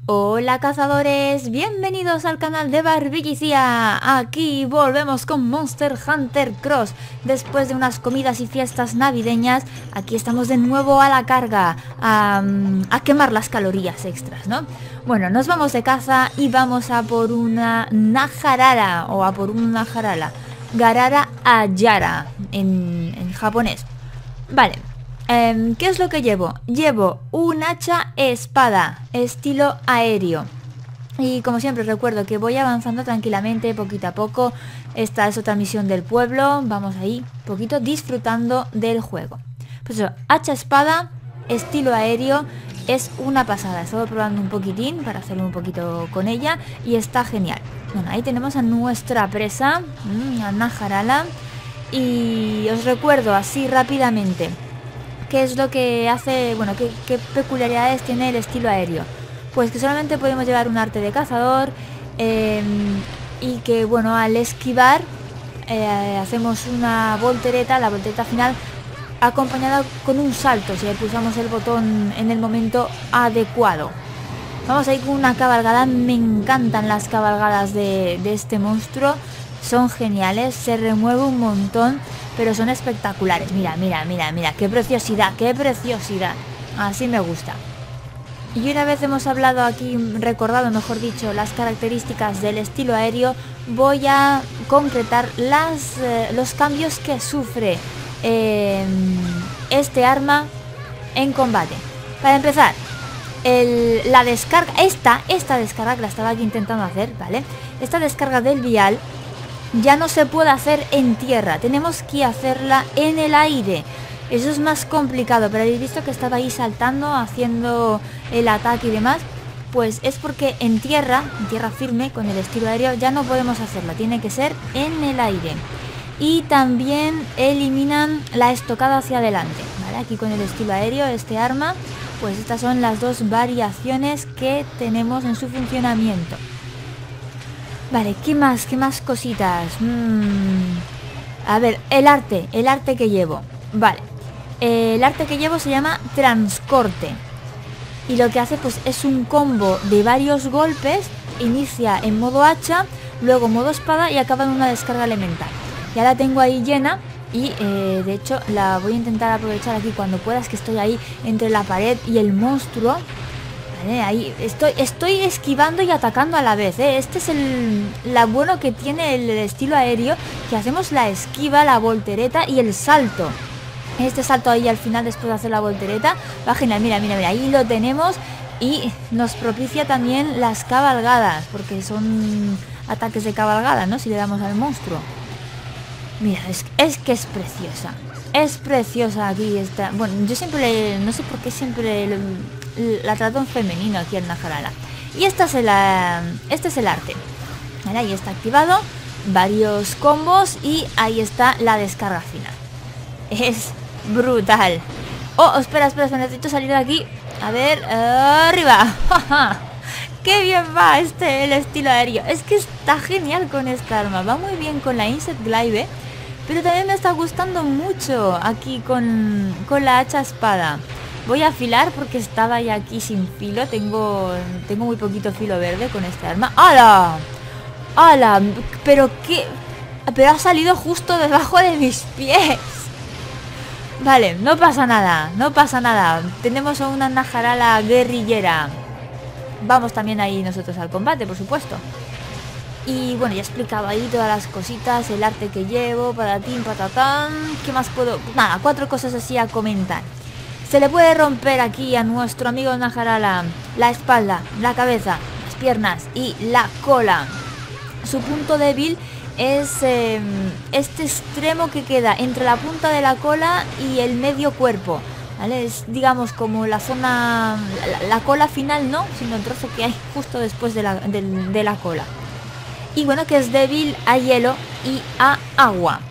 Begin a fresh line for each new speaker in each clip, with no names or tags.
Hola cazadores, bienvenidos al canal de Barbiquicia. Aquí volvemos con Monster Hunter Cross. Después de unas comidas y fiestas navideñas, aquí estamos de nuevo a la carga, a quemar las calorías extras, ¿no? Bueno, nos vamos de caza y vamos a por una Najarara, o a por una Najarala, Garara Ayara, en japonés. Vale. ¿Qué es lo que llevo? Llevo un hacha espada, estilo aéreo. Y como siempre recuerdo que voy avanzando tranquilamente, poquito a poco. Esta es otra misión del pueblo. Vamos ahí, poquito, disfrutando del juego. Pues eso, hacha espada, estilo aéreo. Es una pasada. He estado probando un poquitín para hacerlo un poquito con ella. Y está genial. Bueno, ahí tenemos a nuestra presa, a Najarala. Y os recuerdo así rápidamente qué es lo que hace, bueno, qué peculiaridades tiene el estilo aéreo. Pues que solamente podemos llevar un arte de cazador y que, bueno, al esquivar hacemos una voltereta, la voltereta final acompañada con un salto, si pulsamos el botón en el momento adecuado. Vamos a ir con una cabalgada. Me encantan las cabalgadas de este monstruo. Son geniales, se remueve un montón, pero son espectaculares. Mira, mira, mira, mira, qué preciosidad, qué preciosidad. Así me gusta. Y una vez hemos hablado aquí, recordado mejor dicho, las características del estilo aéreo, voy a concretar los cambios que sufre este arma en combate. Para empezar, la descarga, esta descarga que la estaba aquí intentando hacer, ¿vale? Esta descarga del vial ya no se puede hacer en tierra, tenemos que hacerla en el aire. Eso es más complicado, pero habéis visto que estaba ahí saltando, haciendo el ataque y demás. Pues es porque en tierra firme, con el estilo aéreo, ya no podemos hacerlo, tiene que ser en el aire. Y también eliminan la estocada hacia adelante, ¿vale? Aquí con el estilo aéreo, este arma, pues estas son las dos variaciones que tenemos en su funcionamiento. Vale, ¿qué más cositas? A ver, el arte que llevo. Vale, el arte que llevo se llama Transcorte. Y lo que hace pues es un combo de varios golpes. Inicia en modo hacha, luego modo espada y acaba en una descarga elemental. Ya la tengo ahí llena y de hecho la voy a intentar aprovechar aquí cuando pueda. Es que estoy ahí entre la pared y el monstruo. Ahí estoy esquivando y atacando a la vez, ¿eh? Este es la bueno que tiene el estilo aéreo, que hacemos la esquiva, la voltereta y el salto. Este salto ahí al final después de hacer la voltereta va genial. Mira, mira, mira, ahí lo tenemos. Y nos propicia también las cabalgadas, porque son ataques de cabalgada, ¿no? Si le damos al monstruo. Mira, es que es preciosa. Es preciosa aquí esta. Bueno, yo siempre no sé por qué siempre la trato en femenino aquí en Najarala. Y este es el arte. ¿Vale? Ahí está activado. Varios combos y ahí está la descarga final. Es brutal. Oh, espera, necesito salir de aquí. A ver, arriba. ¡Qué bien va el estilo aéreo! Es que está genial con esta arma. Va muy bien con la Insect Glaive. Pero también me está gustando mucho aquí con la hacha espada. Voy a afilar porque estaba ya aquí sin filo. Tengo muy poquito filo verde con este arma. ¡Hala! ¡Hala! Pero ha salido justo debajo de mis pies. Vale, no pasa nada. No pasa nada. Tenemos a una Najarala guerrillera. Vamos también ahí nosotros al combate, por supuesto. Y bueno, ya he explicado ahí todas las cositas, el arte que llevo, patatín, patatán. ¿Qué más puedo? Nada, 4 cosas así a comentar. Se le puede romper aquí a nuestro amigo Najarala la espalda, la cabeza, las piernas y la cola. Su punto débil es este extremo que queda entre la punta de la cola y el medio cuerpo, ¿vale? Es, digamos, como la zona, la cola final no, sino el trozo que hay justo después de la cola. Y bueno, que es débil a hielo y a agua.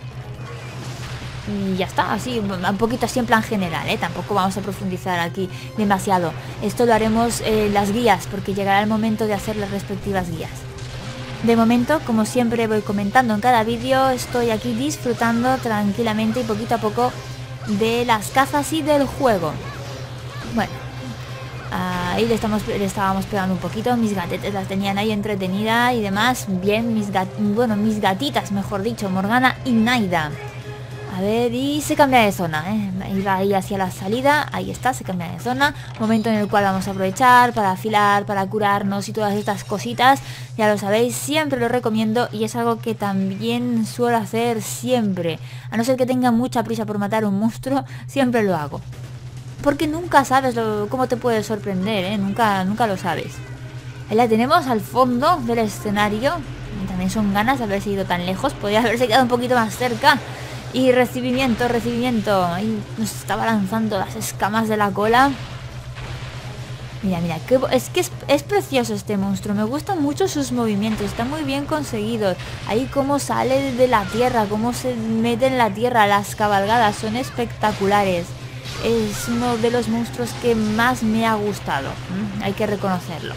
Y ya está, así, un poquito así en plan general, ¿eh? Tampoco vamos a profundizar aquí demasiado. Esto lo haremos en las guías, porque llegará el momento de hacer las respectivas guías. De momento, como siempre voy comentando en cada vídeo, estoy aquí disfrutando tranquilamente y poquito a poco de las cazas y del juego. Bueno, Ahí le estábamos pegando un poquito. Mis gatetes las tenían ahí entretenidas y demás. Bien, mis gatitas, mejor dicho, Morgana y Naida. A ver, y se cambia de zona, iba ahí hacia la salida. Ahí está, se cambia de zona. Momento en el cual vamos a aprovechar para afilar, para curarnos y todas estas cositas. Ya lo sabéis, siempre lo recomiendo. Y es algo que también suelo hacer siempre. A no ser que tenga mucha prisa por matar un monstruo, siempre lo hago. Porque nunca sabes cómo te puede sorprender, nunca lo sabes. Ahí la tenemos al fondo del escenario. Y también son ganas de haberse ido tan lejos. Podría haberse quedado un poquito más cerca. Y recibimiento. Ahí nos estaba lanzando las escamas de la cola. Mira, es precioso este monstruo. Me gustan mucho sus movimientos. Está muy bien conseguido. Ahí cómo sale de la tierra, cómo se mete en la tierra. Las cabalgadas son espectaculares. Es uno de los monstruos que más me ha gustado. Hay que reconocerlo.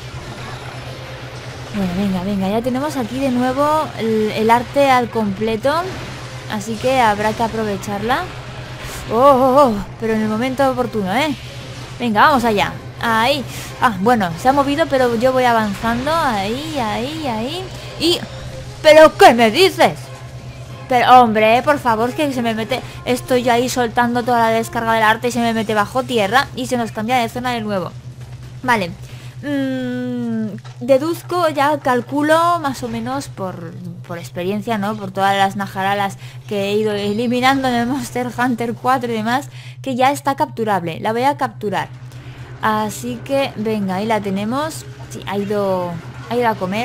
Bueno, venga. Ya tenemos aquí de nuevo el arte al completo. Así que habrá que aprovecharla. Pero en el momento oportuno, Venga, vamos allá. Ahí. Bueno, se ha movido, pero yo voy avanzando. Ahí. Y... ¿pero qué me dices? Pero, hombre, por favor, que se me mete... Estoy yo ahí soltando toda la descarga del arte y se me mete bajo tierra y se nos cambia de zona de nuevo. Vale. Deduzco, ya calculo más o menos por experiencia, ¿no? Por todas las najaralas que he ido eliminando en el Monster Hunter 4 y demás, que ya está capturable. La voy a capturar. Así que, venga, ahí la tenemos. Sí, ha ido a comer.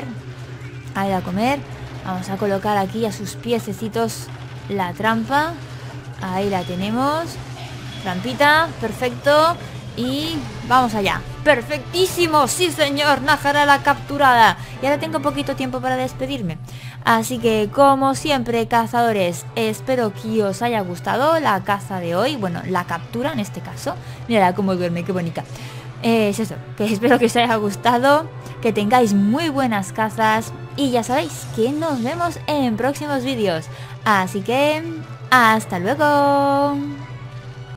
Vamos a colocar aquí a sus piececitos la trampa. Ahí la tenemos. Trampita, perfecto. Y vamos allá. ¡Perfectísimo! ¡Sí, señor! Najarala capturada. Y ahora tengo poquito tiempo para despedirme. Así que, como siempre, cazadores, espero que os haya gustado la caza de hoy. Bueno, la captura en este caso. Mira cómo duerme, qué bonita. Es eso, que espero que os haya gustado. Que tengáis muy buenas cazas. Y ya sabéis que nos vemos en próximos vídeos. Así que, ¡hasta luego!